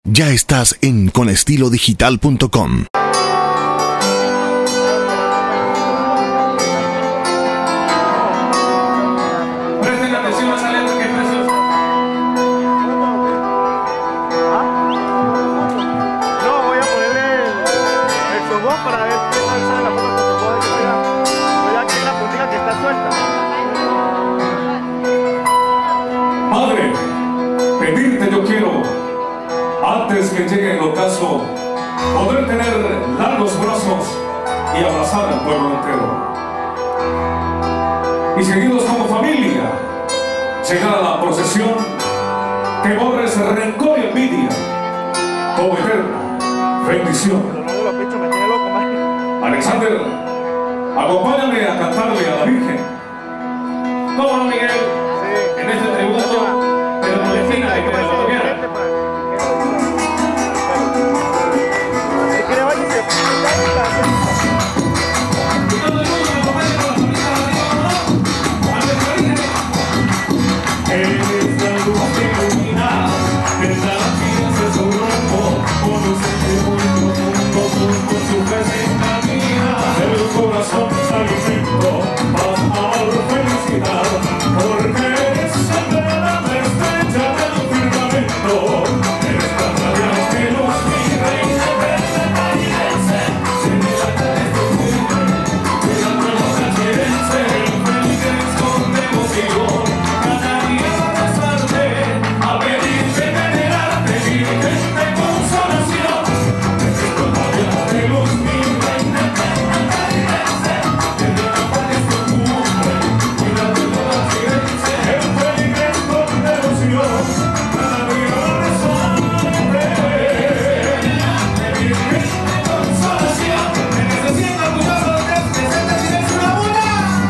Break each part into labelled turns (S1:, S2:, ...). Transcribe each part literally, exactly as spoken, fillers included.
S1: Ya estás en con estilo digital punto com.
S2: Presten atención a esa letra que es preciosa.
S3: No, voy a ponerle el sobón para ver qué tal sale la forma con sobón de que vea. Vea que hay una puntita que está suelta.
S2: Madre, pedirte yo quiero, antes que llegue el ocaso, poder tener largos brazos y abrazar al pueblo entero. Y seguidos como familia, llegar a la procesión que borres rencor y envidia, como eterna bendición.
S3: Pero no de los pechos, me tiene loco, más.
S2: Alexander, acompáñame a cantarle a la Virgen. ¿Cómo no, Miguel?
S3: Sí.
S2: En este tributo, pero con la esquina de que me lo toquieran.
S3: Si quiere, vaya y se
S2: Y todo el mundo me acompaña con las manitas arriba, ¿no? ¡Ande, Virgen! Eres la luz que ilumina, es la vida de su rumbo, con un sentimiento profundo, con su presencia mía. Del corazón alimento, paz, amor, felicidad, porque eres siempre la estrella del firmamento. Eres tan radiante luz, mi reina eterna caribense, sin el arte de tu cumbre, de la nueva cachirense, el feliz con devoción. Cada día abrazarte, a pedirte, venerarte, dirigente consolación. Eres tan radiante luz, mi reina eterna caribense, sin el arte de tu cumbre, de la nueva cachirense, el feliz con devoción. Cada día abrazarte, dirigente consolación. En este cielo orgulloso de Dios, que se te silencio la bola.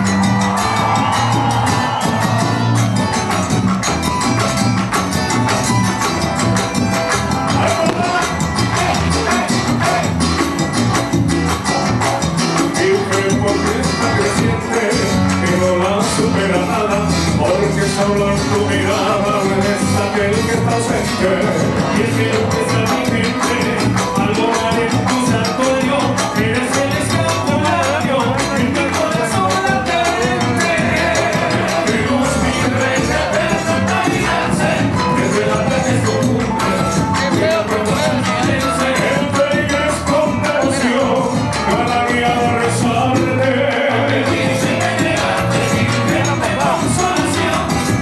S2: Virgen, porque está creciente, que no la supera nada, porque solo en tu mirada eres aquel que está ausente. Y es que lo que está mi gente, al volar en tu santuario, eres el escapulario, en tu corazón latente. Que luz, mi reina eterna caribense, desde la tarde es tu cumbre, y la prueba es silencio, el feliz con devoción, cada día va a rezarte, a pedirse, venerarte, dirigente consolación.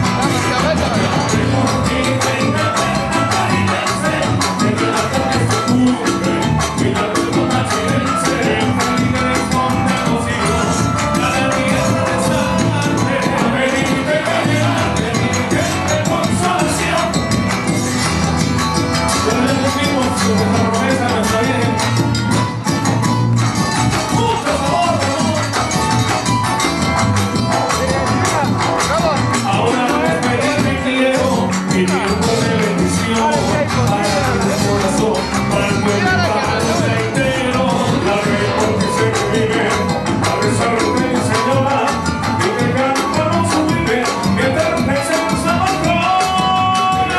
S2: Mi reina eterna caribense, desde la tarde es tu cumbre, y la prueba cachirense, el feliz con devoción, cada día va a rezarte, a pedirte, venerarte, dirigente consolación. Con el mismo, con nuestra promesa, nuestra Virgen. Mucho favor, ahora despedirme quiero, pidiendo de bendición para tu corazón, para el pueblo, para el mundo entero. La fe porque sé que vive, a rezarte, mi señora, y que cantamos su vive, que eterna es el Salvador.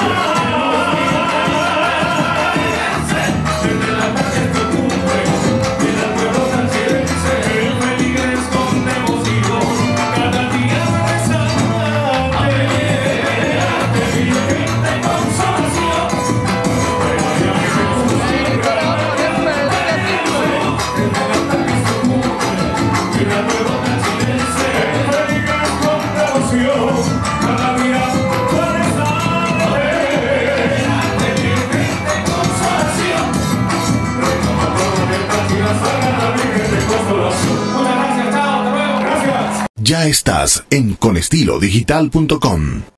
S2: Desde la tarde es tu cumbre, y la nueva cachirense, el feliz con devoción, cada día va a rezarte, a venerarte, dirigente consolación. Desde la tarde es tu cumbre, y la nueva cachirense, el feliz con devoción, cada día va a rezarte, dirigente consolación. Muchas gracias, chao, hasta luego. Gracias.
S1: Ya estás en con estilo digital punto com.